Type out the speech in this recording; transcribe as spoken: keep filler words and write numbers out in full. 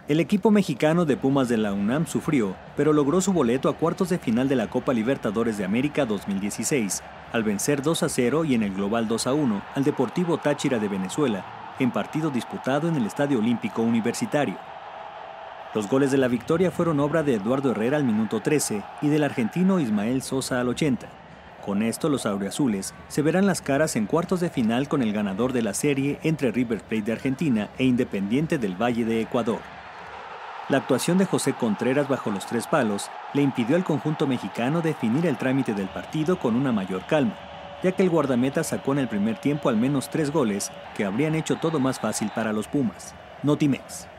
El equipo mexicano de Pumas de la UNAM sufrió, pero logró su boleto a cuartos de final de la Copa Libertadores de América dos mil dieciséis, al vencer dos a cero y en el global dos a uno al Deportivo Táchira de Venezuela, en partido disputado en el Estadio Olímpico Universitario. Los goles de la victoria fueron obra de Eduardo Herrera al minuto trece y del argentino Ismael Sosa al ochenta. Con esto, los auriazules se verán las caras en cuartos de final con el ganador de la serie entre River Plate de Argentina e Independiente del Valle de Ecuador. La actuación de José Contreras bajo los tres palos le impidió al conjunto mexicano definir el trámite del partido con una mayor calma, ya que el guardameta sacó en el primer tiempo al menos tres goles que habrían hecho todo más fácil para los Pumas. Notimex.